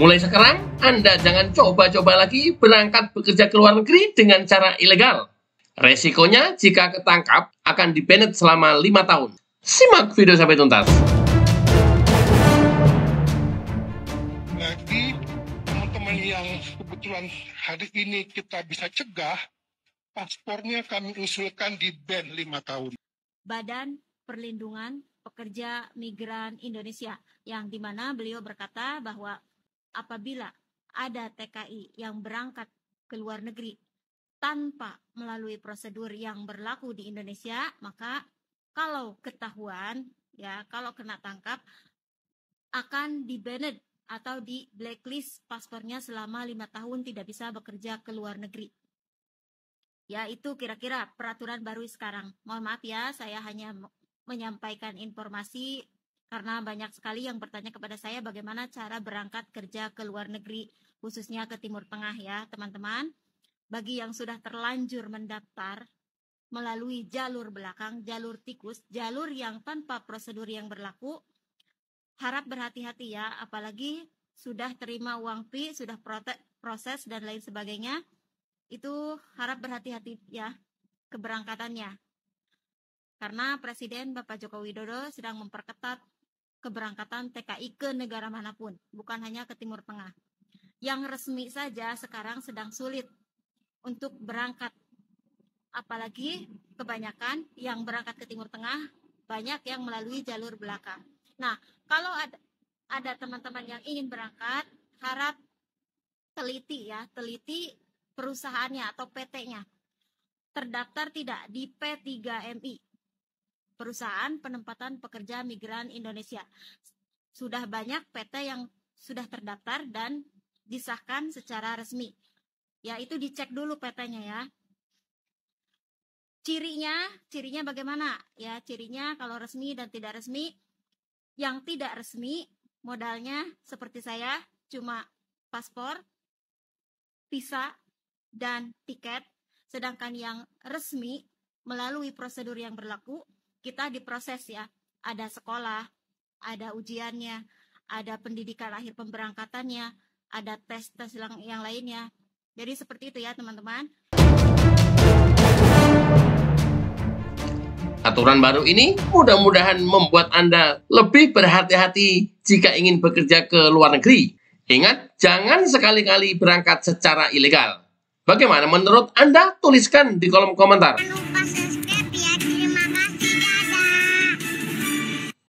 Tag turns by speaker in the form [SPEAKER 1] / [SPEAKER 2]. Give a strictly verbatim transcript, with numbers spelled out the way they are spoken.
[SPEAKER 1] Mulai sekarang, Anda jangan coba-coba lagi berangkat bekerja ke luar negeri dengan cara ilegal. Resikonya jika ketangkap akan di-banned selama lima tahun. Simak video sampai tuntas.
[SPEAKER 2] Jadi, teman-teman yang kebetulan hari ini kita bisa cegah, paspornya kami usulkan di ban lima tahun.
[SPEAKER 3] Badan Perlindungan Pekerja Migran Indonesia, yang dimana beliau berkata bahwa apabila ada T K I yang berangkat ke luar negeri tanpa melalui prosedur yang berlaku di Indonesia, maka kalau ketahuan, ya kalau kena tangkap, akan di-banned atau di blacklist paspornya selama lima tahun tidak bisa bekerja ke luar negeri. Ya, itu kira-kira peraturan baru sekarang. Mohon maaf ya, saya hanya menyampaikan informasi karena banyak sekali yang bertanya kepada saya bagaimana cara berangkat kerja ke luar negeri, khususnya ke Timur Tengah ya teman-teman. Bagi yang sudah terlanjur mendaftar melalui jalur belakang, jalur tikus, jalur yang tanpa prosedur yang berlaku, harap berhati-hati ya, apalagi sudah terima uang fee, sudah proses dan lain sebagainya, itu harap berhati-hati ya keberangkatannya. Karena Presiden Bapak Joko Widodo sedang memperketat keberangkatan T K I ke negara manapun, bukan hanya ke Timur Tengah. Yang resmi saja sekarang sedang sulit untuk berangkat, apalagi kebanyakan yang berangkat ke Timur Tengah banyak yang melalui jalur belakang. Nah, kalau ada ada teman-teman yang ingin berangkat, harap teliti ya, teliti perusahaannya atau P T-nya. Terdaftar tidak di P tiga M I, Perusahaan Penempatan Pekerja Migran Indonesia. Sudah banyak P T yang sudah terdaftar dan disahkan secara resmi. Ya, itu dicek dulu P T-nya ya. Cirinya, cirinya bagaimana? Ya, cirinya kalau resmi dan tidak resmi. Yang tidak resmi, modalnya seperti saya, cuma paspor, visa, dan tiket. Sedangkan yang resmi, melalui prosedur yang berlaku, kita diproses ya. Ada sekolah, ada ujiannya, ada pendidikan akhir pemberangkatannya, ada tes-tes yang, yang lainnya. Jadi seperti itu ya teman-teman.
[SPEAKER 1] Aturan baru ini mudah-mudahan membuat Anda lebih berhati-hati jika ingin bekerja ke luar negeri. Ingat, jangan sekali-kali berangkat secara ilegal. Bagaimana menurut Anda? Tuliskan di kolom komentar.